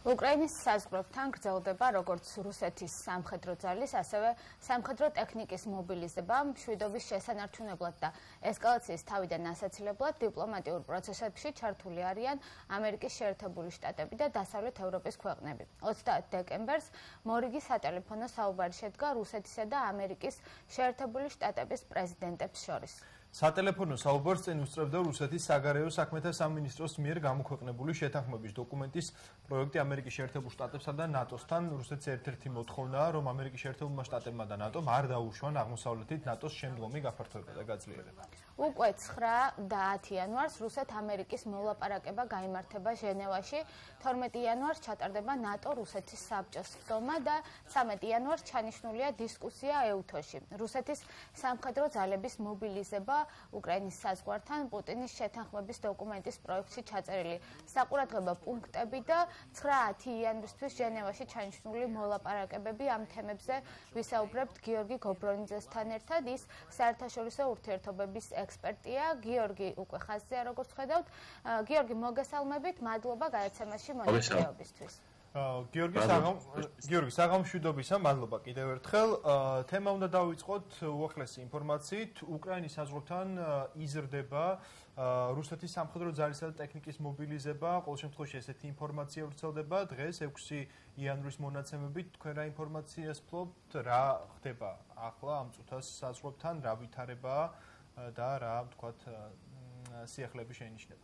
უკრაინის საზღვრებთან გრძელდება როგორც რუსეთის სამხედრო ძალის, ასევე სამხედრო ტექნიკის მობილიზება მშვიდობის შესანარჩუნებლად და ესკალაციის თავიდან ასაცილებლად დიპლომატიურ პროცესებში ჩართული არიან ამერიკის შეერთებული შტატები და დასავლეთ ევროპის ქვეყნები. 30 დეკემბერს მორიგი სატელეფონო საუბარი შედგა რუსეთისა და ამერიკის შეერთებული შტატების პრეზიდენტებს შორის. სატელეფონო საუბარს წინ უსწრებდა რუსეთის საგარეო საქმეთა სამინისტროს მიერ გამოქვეყნებული შეთანხმების დოკუმენტის პროექტი ამერიკის შეერთებულ შტატებსა და ნატოსთან. რუსეთის ერთ-ერთი მოთხოვნაა, რომ ამერიკის შეერთებულმა შტატებმა და ნატომ არ დაუშვან აღმოსავლეთით ნატოს შემდგომი გაფართოება და გაძლიერება. უკვე 9 და 10 იანვარს რუსეთ-ამერიკის მოლაპარაკება გაიმართება ჟენევაში, 12 იანვარს ჩატარდება ნატო-რუსეთის საბჭოს ხდომა და 13 იანვარს ჩანიშნულია დისკუსია ეუთოში. რუსეთის სამხედრო ძალების მობილიზება უკრაინის საზღვართან პუტინის შეთანხმების დოკუმენტის პროექტში ჩაწერილი საყურადღებო პუნქტები და 9-10 იანვრისთვის ჟენევაში ჩანიშნული მოლაპარაკებები ამ თემებზე ვისაუბრებთ გიორგი გობრონიძესთან ერთად. ის საერთაშორისო ურთიერთობების ექსპერტია. გიორგი უკვე ხაზზეა, როგორც ხედავთ. გიორგი, მოგესალმებით, მადლობა გადაცემაში მონაწილეობისთვის. გიორგი, საღამოშვიდობისა, მადლობა კიდევ ერთხელ. თემა უნდა დავიწყოთ უახლესი ინფორმაციით. უკრაინის საზღვრებთან იზრდება რუსეთის სამხედრო ძალისა და ტექნიკის მობილიზება. ყოველ შემთხვევაში ესეთი ინფორმაცია ვრცელდება. დღეს 6 იანვრის მონაცემებით თქვენ რა ინფორმაციას ფლობთ, რა ხდება ახლა ამ წუთას საზღვრებთან, რა ვითარებაა და რა ვთქვათ სიახლეები შეინიშნება?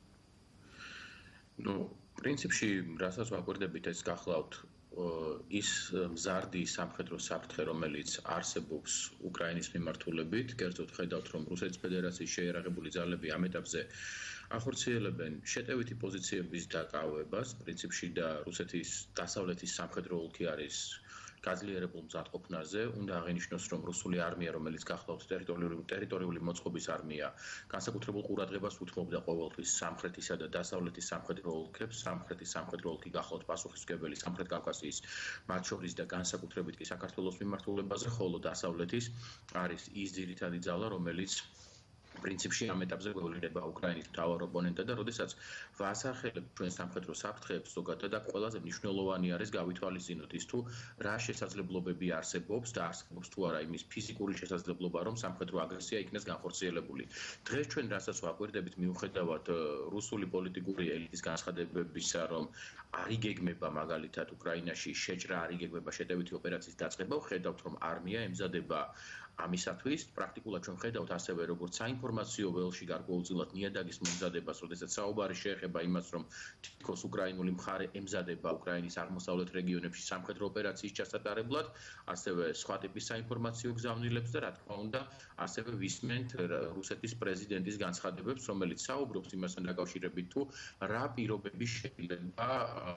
პრინციპში, რასაც ვაკვირდებით, ეს გახლავთ ის მზარდი სამხედრო საფრთხე, რომელიც არსებობს უკრაინის მიმართულებით, კერძოდ ხედავთ, რომ რუსეთის ფედერაციის შეიარაღებული ძალები ამ ეტაპზე ახორციელებენ შეტევითი პოზიციების დაკავებას, პრინციპში და რუსეთის დასავლეთის სამხედრო ოლქი არის გაძლიერებულ მზადყოფნაზე. უნდა აღინიშნოს, რომ რუსული არმია, რომელიც გახლავთ ტერიტორიული მოწყობის არმია, განსაკუთრებულ ყურადღებას უთმობდა ყოველთვის სამხრეთისა და დასავლეთის სამხედრო ოლქებს. სამხრეთის სამხედრო ოლქი გახლავთ პასუხისმგებელი სამხრეთ კავკასიის, მათ შორის და განსაკუთრებით კი საქართველოს მიმართულებაზე, ხოლო დასავლეთის არის ის ძირითადი ძალა, რომელიც პრინციპში ამ ეტაპზე გვევლინება უკრაინის მთავარ ოპონენტად და როდესაც ვასახელებ ჩვენ სამხედრო საფრთხეებს ზოგადად და ყველაზე მნიშვნელოვანი არის გავითვალისწინოთ ის თუ რა შესაძლებლობები არსებობს და არსებობს თუ არა იმის ფიზიკური შესაძლებლობა, რომ სამხედრო აგრესია იქნეს განხორციელებული. დღეს ჩვენ რასაც ვაკვირდებით მიუხედავად რუსული პოლიტიკური ელიტის განცხადებებისა, რომ არ იგეგმება მაგალითად უკრაინაში შეჭრა, არ იგეგმება შეტევითი ოპერაციის დაწყება, ვხედავთ რომ არმია ემზადება ამისათვის. პრაქტიკულად ჩვენ ხედავთ ასევე როგორც საინფორმაციო ველში გარკვეულწილად ნიადაგის მომზადებას, როდესაც საუბარი შეეხება იმას, რომ თითქოს უკრაინული მხარე ემზადება უკრაინის აღმოსავლეთ რეგიონებში სამხედრო ოპერაციის ჩასატარებლად, ასევე სხვა ტიპის საინფორმაციო გზავნილებს და რა თქმა უნდა, ასევე ვისმენთ რუსეთის პრეზიდენტის განცხადებებს, რომელიც საუბრობს იმასთან დაკავშირებით თუ რა პირობები შეიძლება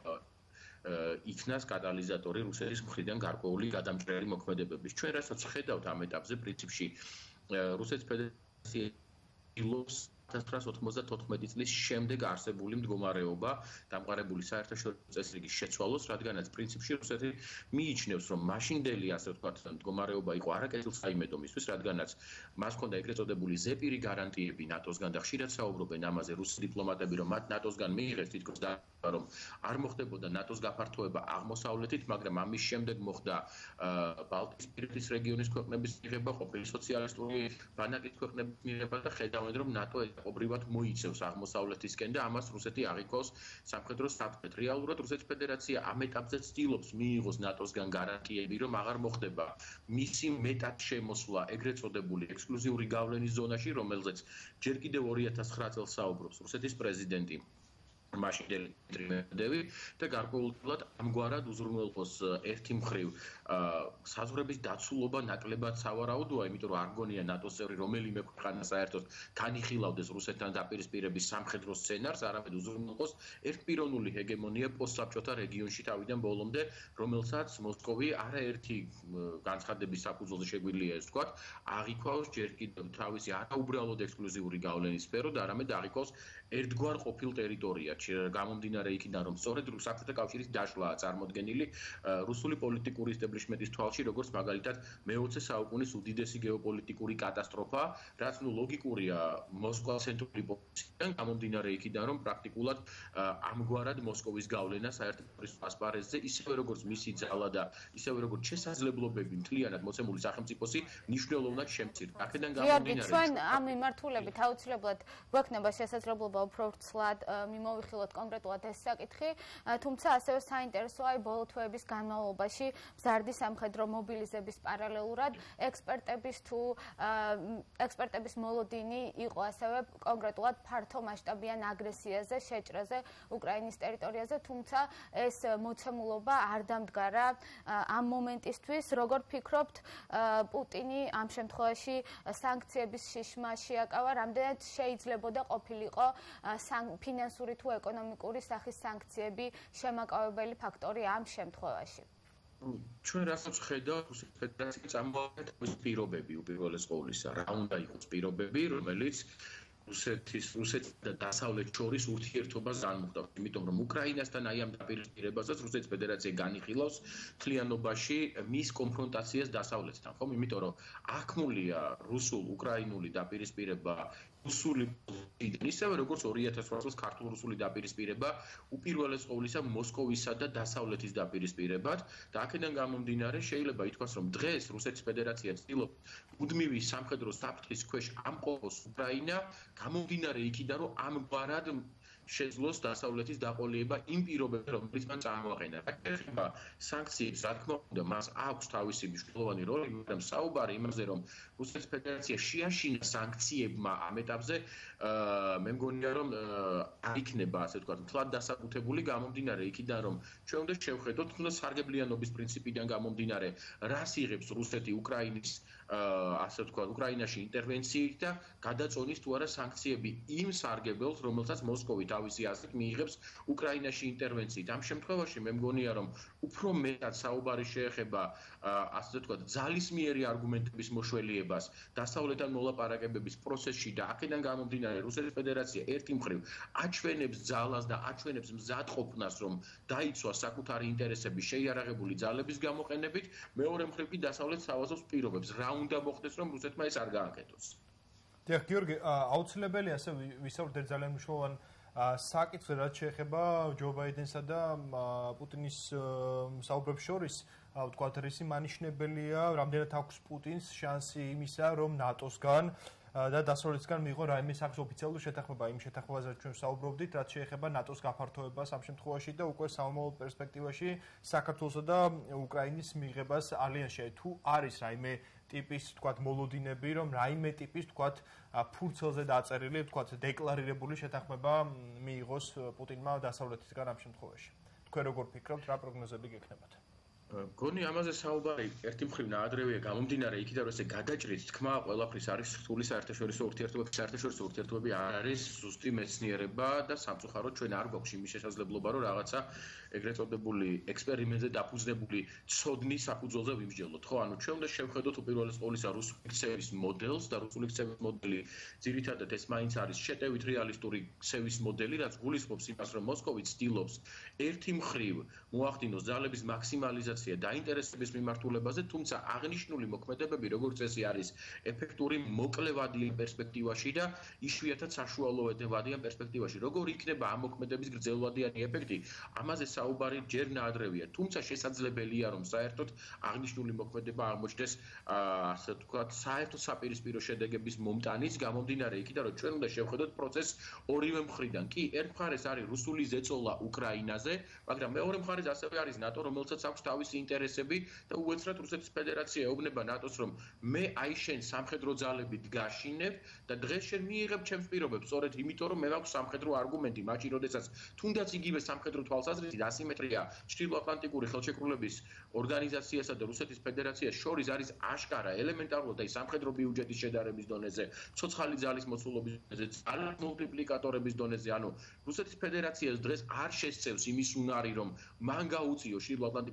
იქნას კატალიზატორი რუსეთის მხრიდან გარკვეული გადამჭრელი მოქმედებების. ჩვენ რასაც ხედავთ ამ ეტაპზე, პრინციპში რუსეთის ფედერაცია ილობს 1994 წლის შემდეგ არსებული მდგომარეობა დამყარებული საერთაშორისო წესრიგის შეცვალოს, რადგანაც პრინციპში რუსეთი მიიჩნევს, რომ მაშინდელი ასე ვთქვათ მდგომარეობა იყო არაკეთილსაიმედომისთვის, რადგანაც მას ჰქონდა ეგრეთ წოდებული ზეპირი გარანტიები ნატოსგან და ხშირად საუბრობენ ამაზე რუსი დიპლომატები, რომ მათ ნატოსგან მიიღეს თითქოს და რომ არ მოხდებოდა ნატოს გაფართოება აღმოსავლეთით, მაგრამ ამის შემდეგ მოხდა ბალტიისპირეთის რეგიონის ქვეყნების მიღება, ყოფილი სოციალისტური ბანაკის ქვეყნების მიღება და ხედავენ, რომ ნატო ობრივად მოიცევს აღმოსავლეთისკენ და ამას რუსეთი აღიქოს სამხედრო საფრთხედ. რეალურად რუსეთის ფედერაცია ამ ეტაპზე ცდილობს მიიღოს ნატოსგან გარანტიები, რომ აღარ მოხდება მისი მეტად შემოსვლა ეგრეთ წოდებული ექსკლუზიური გავლენის ზონაში, რომელზეც ჯერ კიდევ 2009 წელს საუბრობს რუსეთის პრეზიდენტი მაშინდელი მედვედევი და გარკვეულწილად ამგვარად უზრუნველყოს ერთი მხრივ საზღვრების დაცულობა ნაკლებად სავარაუდოა, იმიტომ რომ არ გონია ნატოს წევრი რომელიმე ქვეყანა საერთოდ განიხილავდეს რუსეთთან დაპირისპირების სამხედრო სცენარს, არამედ უზრუნველყოს ერთპიროვნული ჰეგემონია პოსტსაბჭოთა რეგიონში თავიდან ბოლომდე, რომელსაც მოსკოვი არაერთი განცხადების საფუძველზე შეგვიძლია ეს ვთქვათ, აღიქვავს ჯერ კიდევ თავისი არაუბრალოდ ექსკლუზიური გავლენის სფერო და არამედ აღიქვავს ერთგვარ ყოფილ ტერიტორიად. გამომდინარე იქიდან, რომ სწორედ საბჭოთა კავშირის დაშლაა წარმოდგენილი რუსული პოლიტიკური ისტაბლიშმენტის თვალში, როგორც მაგალითად მე-20 საუკუნის უდიდესი გეოპოლიტიკური კატასტროფა, რაც ლოგიკურია მოსკოვ-ცენტრული პოზიციიდან გამომდინარე იქიდან, რომ პრაქტიკულად ამგვარად მოსკოვის გავლენა საერთაშორისო ასპარეზზე, ისევე როგორც მისი ძალა და ისევე როგორც შესაძლებლობები მთლიანად მოცემული სახელმწიფოსი მნიშვნელოვნად შემცირდა. აქედან გამომდინარე, ჩვენ ამ მიმართულებით აუცილებლად გვექნება შესაძლებლობა უფრო ვრცლად მიმოვიხილოთ კონკრეტულად ეს საკითხი, თუმცა ასევე საინტერესოა ბოლო თვეების განმავლობაში მზარდი სამხედრო მობილიზების პარალელურად ექსპერტების მოლოდინი იყო ასევე კონკრეტულად ფართო მასშტაბიან აგრესიაზე, შეჭრაზე უკრაინის ტერიტორიაზე, თუმცა ეს მოცემულობა არ დამდგარა ამ მომენტისთვის. Როგორ ფიქრობთ, პუტინი ამ შემთხვევაში სანქციების შიშმა შეაკავა, რამდენად შეიძლებოდა ყოფილიყო ფინანსური თუ ეკონომიკური სახის სანქციები შემაკავებელი ფაქტორი ამ შემთხვევაში? ჩვენ რასაც ხედავთ, რუსეთის ფედერაცია წამოაყენეთ ეს პირობები უპირველეს ყოვლისა, რა უნდა იყოს პირობები, რომელიც რუსეთის და დასავლეთ შორის ურთიერთობას განმუხტავს, იმიტომ რომ უკრაინასთან აი ამ დაპირისპირებასაც რუსეთის ფედერაცია განიხილავს მთლიანობაში მის კონფრონტაციას დასავლეთთან, ხომ? იმიტომ რომ აქმულია რუსულ-უკრაინული დაპირისპირება რუსული პოლიტიკიდან, ისევე როგორც 2008 წელს ქართულ-რუსული დაპირისპირება უპირველეს ყოვლისა მოსკოვისა და დასავლეთის დაპირისპირებად და აქედან გამომდინარე შეიძლება ითქვას, რომ დღეს რუსეთის ფედერაცია ცდილობს მუდმივი სამხედრო საფრთხის ქვეშ ამყოფოს უკრაინა, გამომდინარე იქიდან, რომ ამგვარად შეძლოს დასავლეთის დაყოლება იმ პირობებში, რომელიც მან წამოაყენა. ეხება სანქციებს, რა თქმა უნდა, მას აქვს თავისი მნიშვნელოვანი როლი, მაგრამ საუბარი იმაზე, რომ რუსეთის ფედერაცია შეაშინა სანქციებმა ამ ეტაპზე, მე მგონია, რომ არ იქნება, ასე ვთქვათ, მთლად დასაკუთებული გამომდინარე იქიდან, რომ ჩვენ უნდა შევხედოთ, თუნდაც სარგებლიანობის პრინციპიდან გამომდინარე, რას იღებს რუსეთი უკრაინის ასე ვთქვათ, უკრაინაში ინტერვენციით და გადაწონის თუ არა სანქციები იმ სარგებელს, რომელსაც მოსკოვი თავისი აზრით მიიღებს უკრაინაში ინტერვენციით. ამ შემთხვევაში მე მგონია, რომ უფრო მეტად საუბარი შეეხება ასე ვთქვათ, ძალისმიერი არგუმენტების მოშველიებას დასავლეთთან მოლაპარაკებების პროცესში და აქედან გამომდინარე რუსეთის ფედერაცია ერთი მხრივ აჩვენებს ძალას და აჩვენებს მზადყოფნას, რომ დაიცვა საკუთარი ინტერესების შეიარაღებული ძალების გამოყენებით, მეორე მხრივ კი დასავლეთს თავაზობს პირობებს, რა უნდა მოხდეს, რომ რუსეთმა ეს არ გააკეთოს. დიახ, გიორგი, აუცილებელია ასე ვისაუბრეთ ძალიან მნიშვნელოვან საკითხზე, რაც შეეხება ჯო ბაიდენსა და პუტინის საუბრებს შორის, ვთქვათ, რისი მანიშნებელია, რამდენად აქვს პუტინს შანსი იმისა, რომ ნატოსგან და დასავლეთისგან მიიღო რაიმე სახის ოფიციალური შეთანხმება იმ შეთანხმებაზე, ჩვენ საუბრობდით, რაც შეეხება ნატოს გაფართოებას ამ შემთხვევაში და უკვე სამომავლო პერსპექტივაში საქართველოსა და უკრაინის მიღებას ალიანსში. თუ არის რაიმე ტიპის, ვთქვათ, მოლოდინები, რომ რაიმე ტიპის, ვთქვათ, ფურცელზე დაწერილი, ვთქვათ, დეკლარირებული შეთანხმება მიიღოს პუტინმა დასავლეთისგან ამ შემთხვევაში. თქვენ როგორ ფიქრობთ, რა პროგნოზები გექნებათ? გონი ამაზე საუბარი ერთი მხრივ ნაადრევია გამომდინარე იქიდან, რომ ესე გადაჭრით თქმა ყველაფრის არის რთული საერთაშორისო ურთიერთობები. საერთაშორისო ურთიერთობები არ არის ზუსტი მეცნიერება და სამწუხაროდ ჩვენ არ გვაქვს იმის შესაძლებლობა, რომ რაღაცა ეგრეთ წოდებული ექსპერიმენტზე დაფუძნებული ცოდნის საფუძველზე ვიმსჯელოთ. ხო, ანუ ჩვენ უნდა შევხედოთ უპირველეს ყოვლისა რუსული ქცევის მოდელს და რუსული ქცევის მოდელი ძირითადად ეს მაინც არის შეტევით რეალისტური ქცევის მოდელი, რაც გულისხმობს იმას, რომ მოსკოვი ცდილობს ერთი მხრივ მოახდინოს ძალების მაქსიმალიზაცია დაინტერესების მიმართულებაზე, თუმცა აღნიშნული მოქმედებები, როგორც წესი, არის ეფექტური მოკლევადიან პერსპექტივაში და იშვიათად საშუალოვადიან პერსპექტივაში. როგორ იქნება ამ მოქმედების გრძელვადიანი ეფექტი? ამაზე საუბარი ჯერ ნაადრევია, თუმცა შესაძლებელია, რომ საერთოდ აღნიშნული მოქმედება აღმოჩნდეს, ასე ვთქვათ, საერთო საპირისპირო შედეგების მომტანის გამომდინარე იქიდან, რომ ჩვენ უნდა შევხედოთ პროცესს ორივე მხრიდან. კი, ერთ მხარეს არის რუსული ზეწოლა უკრაინაზე, მაგრამ მეორე მხარეს ასევე არის ნატო, რომელსაც აქვს თავისი ინტერესები და უეცრად რუსეთის ფედერაცია ეუბნება ნატოს, რომ მე აი შენ სამხედრო ძალებით გაშინებ და დღეს შენ მიიღებ ჩემს პირობებს, სწორედ იმიტომ, რომ მე მაქვს სამხედრო არგუმენტი, მაშინ როდესაც თუნდაც იგივე სამხედრო თვალსაზრისით ასიმეტრია ჩრდილოატლანტიკური ხელშეკრულების ორგანიზაციასა და რუსეთის ფედერაციას შორის არის აშკარა, ელემენტარულად აი სამხედრო ბიუჯეტის შედარების დონეზე, ცოცხალი ძალის მოცულობის დონეზე, ძალის მულტიპლიკატორების დონეზე, ანუ რუსეთის ფედერაციას დღეს არ შესწევს იმის უნარი, რომ მან გაუწიოს ჩრდილოატლანტიკურ ალიანსს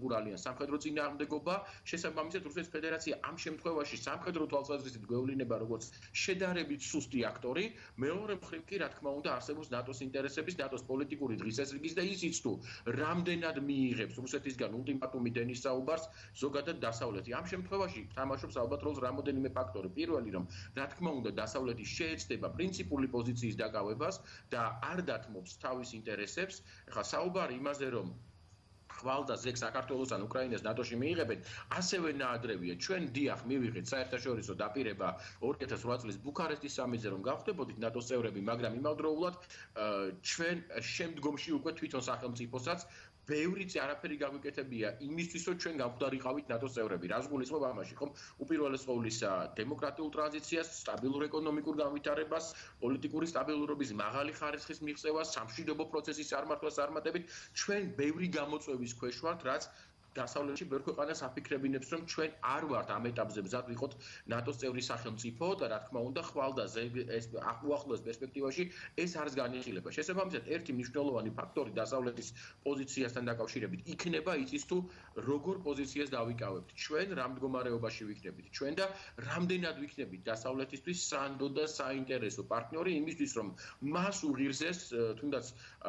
სამხედრო წინააღმდეგობა, შესაბამისად რუსეთის ფედერაცია ამ შემთხვევაში სამხედრო თვალსაზრისით გვევლინება როგორც შედარებით სუსტი აქტორი, მეორე მხრივ კი რა თქმა უნდა არსებობს ნატოს ინტერესების, ნატოს პოლიტიკური დღისაზრდის და ისიც თუ რამდენად მიიღებს რუსეთისგან ულტიმატუმი დენის საუბარს ზოგადად დასავლეთი. ამ შემთხვევაში თამაშობს ალბათ როლს რამოდენიმე ფაქტორი. პირველი რომ რა თქმა უნდა დასავლეთი შეეცდება პრინციპული პოზიციის დაკავებას და არ დათმობს თავის ინტერესებს. ეხლა საუბარი იმაზე რომ ხვალ და ზეგ საქართველოს ან უკრაინას ნატოში მიიღებენ, ასევე ნაადრევია. ჩვენ დიახ მივიღეთ საერთაშორისო დაპირება 2008 წლის ბუქარესტის სამიტზე რომ გავხდებოდით ნატოს წევრები, მაგრამ იმავდროულად ჩვენ შემდგომში უკვე თვითონ სახელმწიფოსაც ბევრიც არაფერი გაგვიკეთებია იმისთვის, რომ ჩვენ გავხდარიყავით ნატოს წევრები. რას გულისხმობ ამაში, ხომ? უპირველეს ყოვლისა, დემოკრატიულ ტრანზიციას, სტაბილურ ეკონომიკურ განვითარებას, პოლიტიკური სტაბილურობის მაღალი ხარისხის მიღწევას, სამშვიდობო პროცესის წარმართვას წარმატებით, ჩვენ ბევრი გამოწვევის ქვეშ ვართ, რაც დასავლეთში ბევრ ქვეყანას აფიქრებინებს, რომ ჩვენ არ ვართ ამ ეტაპზე მზად ვიყოთ ნატოს წევრი სახელმწიფო და რა თქმა უნდა ხვალ და ეს უახლოეს პერსპექტივაში ეს არის განიხილება. შესაბამისად, ერთი მნიშვნელოვანი ფაქტორი დასავლეთის პოზიციასთან დაკავშირებით იქნება იცის თუ როგორ პოზიციას დავიკავებთ. ჩვენ რა მდგომარეობაში ვიქნებით, ჩვენ და რამდენად ვიქნებით დასავლეთისთვის სანდო და საინტერესო პარტნიორი იმისთვის, რომ მას უღირსეს თუნდაც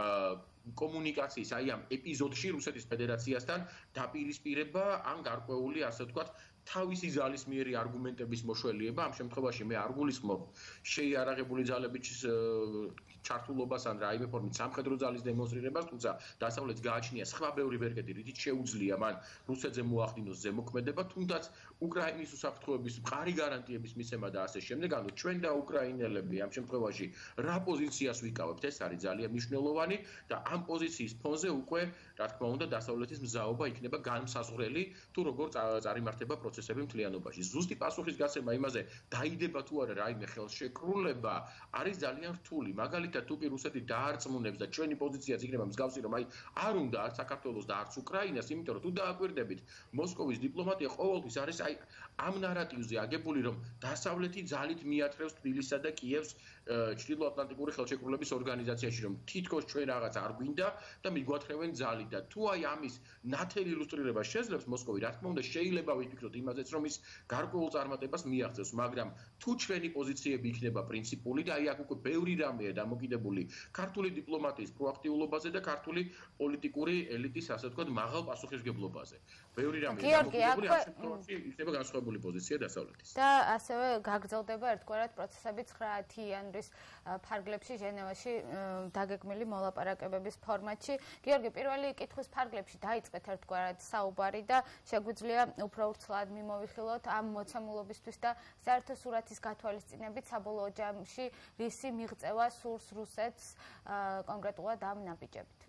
კომუნიკაციის აი ამ ეპიზოდში რუსეთის ფედერაციასთან დაპირისპირება ან გარკვეული ასე ვთქვათ თავისი ძალისმიერი არგუმენტების მოშველიება. ამ შემთხვევაში მე არ გულისხმობ შეიარაღებული ძალების ჩართულობას ან რაიმე ფორმით სამხედრო ძალის დემონსტრირებას, თუმცა დასავლეთს გააჩნია სხვა ბევრი ვერგეთი, რითიც შეუძლია მან რუსეთზე მოახდინოს ზემოქმედება, თუნდაც უკრაინის უსაფრთხოების მყარი გარანტიების მიცემა და ასე შემდეგ. ანუ ჩვენ და უკრაინელები ამ შემთხვევაში რა პოზიციას ვიკავებთ, ეს არის ძალიან მნიშვნელოვანი და ამ პოზიციის ფონზე უკვე რა თქმა უნდა დასავლეთის მზაობა იქნება განმსაზღვრელი თუ როგორ წარიმართება პროცესები მთლიანობაში. ზუსტი პასუხისგაცემა იმაზე დაიდება თუ არა რაიმე ხელშეკრულება არის ძალიან რთული. მაგალითად თუ კი რუსეთი დაარწმუნებს და ჩვენი პოზიციაც იქნება მსგავსი, რომ აი არ უნდა არც საქართველოს და არც უკრაინას, იმიტომ რომ თუ დააკვირდებით მოსკოვის დიპლომატია ყოველთვის არის აი ამ ნარატივზე აგებული, რომ დასავლეთი ძალით მიათრევს თბილისსა და კიევს ჩრდილოატლანტიკური ხელშეკრულების ორგანიზაციაში, რომ თითქოს ჩვენ რაღაც არ გვინდა და მიგვათრევენ ძალით და თუ აი ამის ნათელი ილუსტრირება შეძლებს მოსკოვი, რა თქმა უნდა შეიძლება ვიფიქროთ იმაზეც, რომ ის გარკვეულ წარმატებას მიაღწევს, მაგრამ თუ ჩვენი პოზიციები იქნება პრინციპული და აი აქ უკვე ბევრი რამეა დამოკიდებული ქართული დიპლომატიის პროაქტიულობაზე და ქართული პოლიტიკური ელიტის ასე ვთქვათ მაღალ პასუხისმგებლობაზე. ბევრი რამეა დამოკიდებული ამ შემთხვევაში იქნება განსხვავებული პოზიცია დასავლეთის. და ასევე გაგრძელდება ერთგვარად პროცესები 9 იანვრის ფარგლებში ჟენევაში დაგეგმილი მოლაპარაკებების ფორმატში. გიორგი, პირველი კითხვის ფარგლებში დაიწყეთ ერთგვარად საუბარი და შეგვიძლია უფრო ვრცლად მიმოვიხილოთ ამ მოცემულობისთვის და საერთო სურათის გათვალისწინებით საბოლოო ჯამში რისი მიღწევა სურს რუსეთს კონკრეტულად ამ ნაბიჯებით.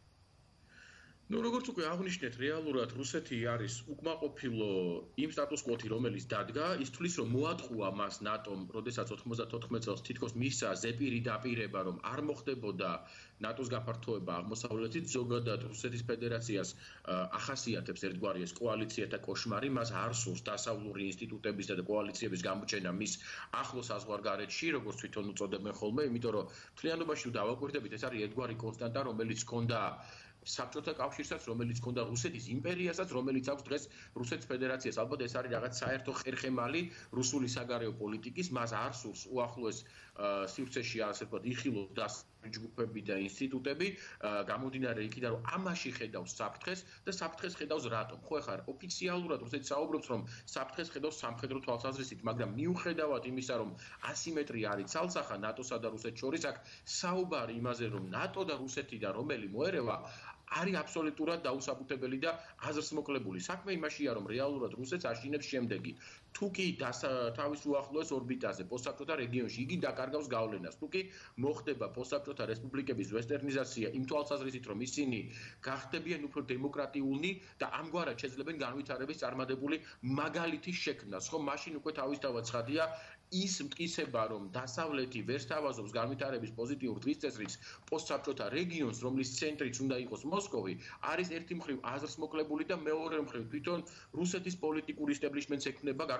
Ну, როგორც უკვე აღნიშნეთ, რეალურად რუსეთი არის უკმაყოფილო იმ სტატუს კვოთი, რომელიც დადგა, ის თulis რომ მოატყუა მას ნატომ, როდესაც 94 წელს თითქოს მისცა ზეპირი დაპირება, რომ არ მოხდებოდა ნატოს გაფართოება აღმოსავლეთით, ზოგადად რუსეთის ფედერაციას ახასიათებს ერთგვარი ეს კოალიციათა კოშმარი, მას არ სურს დასავლური ინსტიტუტების და კოალიციების გამოჩენა მის ახლო საზღვარგარეთში, როგორც თვითონ უწოდებენ ხოლმე, იმიტომ რომ მთლიანობაში დავაკვირდებით, ეს არის ერთგვარი კონსტანტა, რომელიც ჰქონდა საბჭოთა კავშირსაც, რომელიც ჰქონდა რუსეთის იმპერიასაც, რომელიც აქვს დღეს რუსეთის ფედერაციას. ალბათ ეს არის რაღაც საერთო ხერხემალი რუსული საგარეო პოლიტიკის, მას არ სურს უახლოეს სივრცეში ასე ვთქვათ იხილოს ჯგუფები და ინსტიტუტები, გამომდინარე იქიდან, რომ ამაში ხედავს საფრთხეს და საფრთხეს ხედავს რატომ? ხო, ეხლა ოფიციალურად რუსეთი საუბრობს, რომ საფრთხეს ხედავს სამხედრო თვალსაზრისით, მაგრამ მიუხედავად იმისა, რომ ასიმეტრია არის ცალსახა ნატოსა და რუსეთს შორის, აქ საუბარი იმაზე, რომ ნატო და რუსეთი და რომელი მოერევა არის აბსოლუტურად დაუსაბუთებელი და აზრს მოკლებული. საქმე იმაშია, რომ რეალურად რუსეთს აშინებს შემდეგი. თუ კი თავის უახლოეს ორბიტაზე, პოსტსაბჭოთა რეგიონში, იგი დაკარგავს გავლენას. თუ კი მოხდება პოსტსაბჭოთა რესპუბლიკების ვესტერნიზაცია, იმ თვალსაზრისით, რომ ისინი გახდებიან უფრო დემოკრატიულნი და ამგვარად შეძლებენ განვითარების წარმატებული მაგალითის შექმნას. ხო, მაშინ უკვე თავისთავად ცხადია ის მტკიცება, რომ დასავლეთი ვერ სთავაზობს განვითარების პოზიტიურ დღისწესრიგს პოსტსაბჭოთა რეგიონს, რომლის ცენტრიც უნდა იყოს მოსკოვი, არის ერთი მხრივ აზრს მოკლებული და მეორე მხრივ თვითონ რუსეთის პოლიტიკური ისტებლიშმენტს ექმნება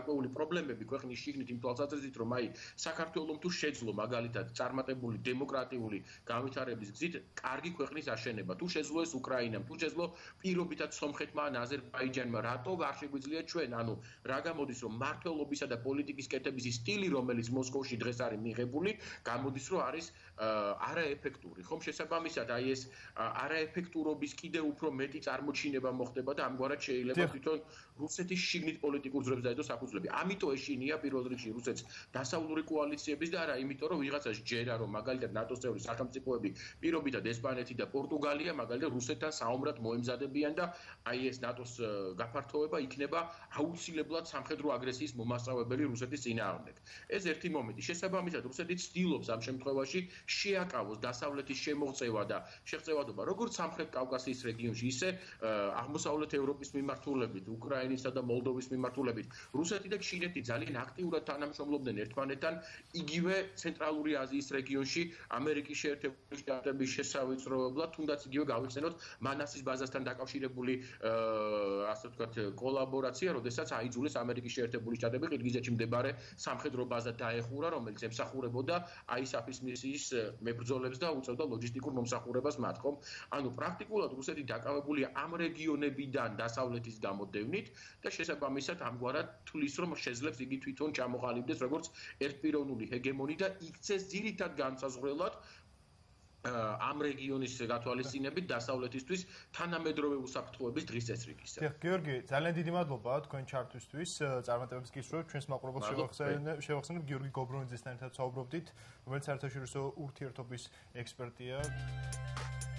გარკვეული პრობლემები ქვეყნის შიგნით იმ თვალსაზრისით, რომ აი საქართველოს თუ შეძლო მაგალითად წარმატებული დემოკრატიული განვითარების გზით კარგი ქვეყნის აშენება, თუ შეძლო ეს უკრაინამ, თუ შეძლო პირობითად სომხეთმა ან აზერბაიჯანმა, რატო არ შეგვიძლია ჩვენ, ანუ რა გამოდის, რომ მმართველობისა და პოლიტიკის კეთების სტილი, რომელიც მოსკოვში დღეს არის მიღებული, გამოდის, რომ არის არაეფექტური. ხომ შესაბამისად, აი ეს არაეფექტურობის კიდევ უფრო მეტი წარმოჩინება მოხდება და ამგვარად შეიძლება თვითონ რუსეთის შიგნით პოლიტიკურ ძვრებს დაედოს საფუძვლები. ამიტომ ეშინია პირველ რიგში რუსეთს დასავლური კოალიციების და არა იმიტომ, რომ ვიღაცას ჯერა, რომ მაგალითად ნატოს წევრი სახელმწიფოები პირობითად ესპანეთი და პორტუგალია მაგალითად რუსეთთან საომრად მოემზადებიან და აი ეს ნატოს გაფართოვება იქნება აუცილებლად სამხედრო აგრესიის მომასწავლებელი რუსეთის წინააღმდეგ. ეს ერთი მომენტი. შესაბამისად, რუსეთი ცდილობს ამ შემთხვევაში შეაკავოს დასავლეთის შემოღწევა და შეღწევადობა როგორც სამხრეთ კავკასიის რეგიონში, ისე აღმოსავლეთ ევროპის მიმართულებით, უკრაინისა და მოლდოვის მიმართულებით. რუსეთი და ჩინეთი ძალიან აქტიურად თანამშრომლობდნენ ერთმანეთთან, იგივე ცენტრალური აზიის რეგიონში, ამერიკის შეერთებული შტატების შესავიწროებლად, თუნდაც იგივე გავიხსენოთ მანასის ბაზასთან დაკავშირებული ასე ვთქვათ კოლაბორაცია, როდესაც აიძულეს ამერიკის შეერთებული შტატები ყირგიზეთში მდებარე სამხედრო ბაზა დაეხურა, რომელიც ემსახურებოდა ISAF-ის მისიის მებრძოლებს და უწევდა ლოჯისტიკურ მომსახურებას მათ, ხომ? ანუ პრაქტიკულად რუსეთი დაკავებულია ამ რეგიონებიდან დასავლეთის გამოდევნით და შესაბამისად ამგვარად თulis რომ შეძლებს იგი თვითონ ჩამოყალიბდეს როგორც ერთპიროვნული ჰეგემონი და იქცეს ძირითად განსაზღვრელად ამ რეგიონის გათვალისწინებით დასავლეთისთვის თანამედროვე უსაფრთხოების დღის წესრიგისა. დიახ, გიორგი, ძალიან დიდი მადლობა თქვენ ჩართვისთვის. წარმატებებს გისურვებთ. ჩვენს მაყურებელს შევახსენებ გიორგი გობრონიძესთან ერთად საუბრობდით, რომელიც საერთაშორისო ურთიერთობის ექსპერტია.